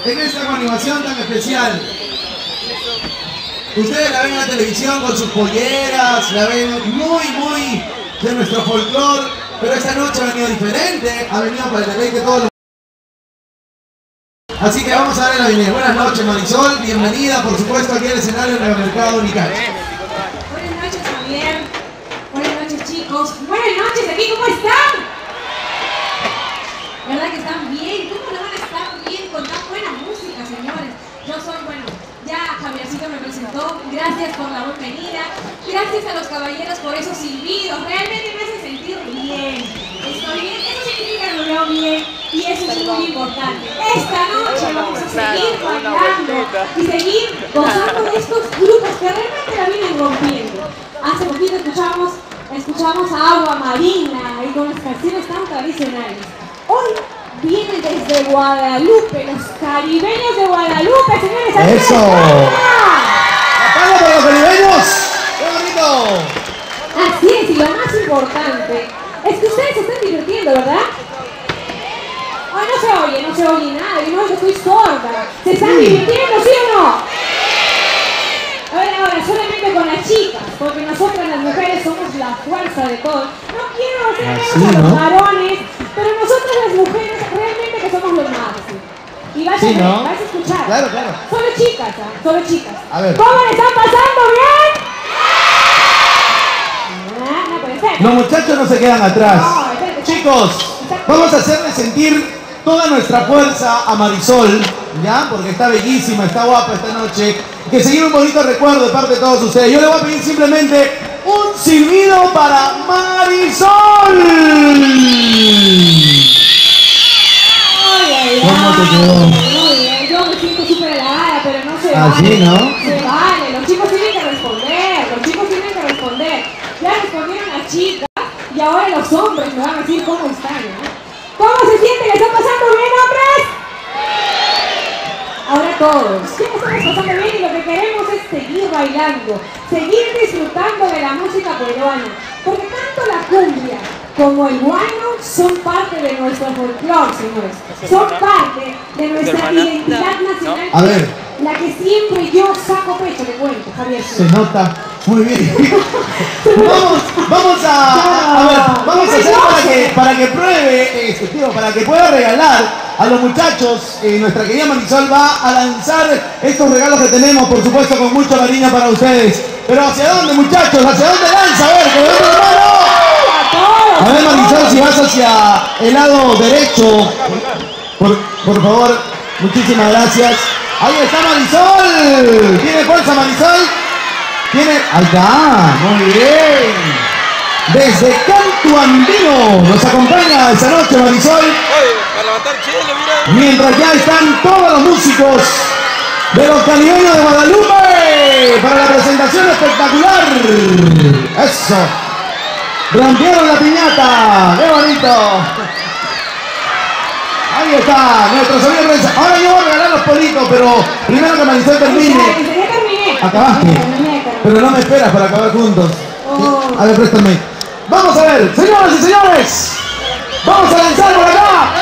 en esta animación tan especial. Ustedes la ven en la televisión con sus polleras, la ven muy de nuestro folclore, pero esta noche ha venido diferente, ha venido para el deleite de todos los... Así que vamos a darle la bienvenida. Buenas noches, Marisol, bienvenida, por supuesto, aquí al escenario del Mercado Unicache. Buenas noches, Javier. Buenas noches, chicos. Buenas noches, aquí, ¿cómo están? ¿Verdad que están bien? ¿Cómo no van a estar bien con tan buena música, señores? Yo soy, bueno, ya Javiercito me presentó. Gracias por la bienvenida. Gracias a los caballeros por esos silbidos. Realmente me hace sentir bien. Estoy bien. Eso significa que me veo bien. Y eso es muy importante. Esta noche vamos a seguir bailando y seguir gozando de estos grupos que realmente la vienen rompiendo. Hace poquito escuchamos a Agua Marina y con las canciones tan tradicionales. Hoy vienen desde Guadalupe, los caribeños de Guadalupe, señores. ¡Eso! ¡Aplausos para los caribeños! ¡Qué bonito! Así es, y lo más importante es que ustedes se están divirtiendo, ¿verdad? Ay, no se oye nada, yo no estoy sorda. ¿Se están divirtiendo, sí o no? A ver, ahora, solamente con las chicas, porque nosotras las mujeres somos la fuerza de todo. No quiero hacer menos a los varones, pero nosotras las mujeres realmente que somos los máximos. Y vas a ver, vas a escuchar. Claro. Solo chicas, solo chicas. A ver. ¿Cómo le están pasando bien? No puede ser. Los muchachos no se quedan atrás. No, espérate. Chicos, vamos a hacerle sentir toda nuestra fuerza a Marisol, ¿ya? Porque está bellísima, está guapa esta noche. Que se lleve un bonito recuerdo de parte de todos ustedes. Yo le voy a pedir simplemente un silbido para Marisol. ¿Cómo te quedó? Muy bien, yo me siento súper halagada, pero no se vale. ¿Así, no? Se vale, los chicos tienen que responder, Ya respondieron las chicas y ahora los hombres me van a decir cómo están, ¿no? ¿Cómo se siente? ¿Le están pasando bien, hombres? Ahora todos. Sí, estamos pasando bien y lo que queremos es seguir bailando, seguir disfrutando de la música peruana. Porque tanto la cumbia como el guayno son parte de nuestro folclore, señores. Son parte de nuestra identidad nacional. A ver. La que siempre yo saco pecho, te cuento, Javier. Se nota muy bien. vamos a hacer para que pruebe, para que pueda regalar a los muchachos. Nuestra querida Marisol va a lanzar estos regalos que tenemos, por supuesto, con mucho cariño para ustedes. Pero ¿hacia dónde, muchachos? ¿Hacia dónde lanza? A ver, con el otro hermano. A ver, Marisol, si vas hacia el lado derecho, por favor, muchísimas gracias. Ahí está Marisol. ¿Tiene fuerza, Marisol? ¿Tiene? Ahí está. Muy bien. Desde Canto Andino nos acompaña esta noche Marisol. Oye, para levantar chile, mira. Mientras ya están todos los músicos de los caribeños de Guadalupe para la presentación espectacular. Eso. Rompieron la piñata. ¡Qué bonito! Ahí está, nuestro sonido de prensa. Ahora yo voy a regalar los politos, pero primero que Marisol termine. Ya terminé. Acabaste. Pero no me esperas para acabar juntos. A ver, préstame. Vamos a ver, señoras y señores. Vamos a lanzar por acá.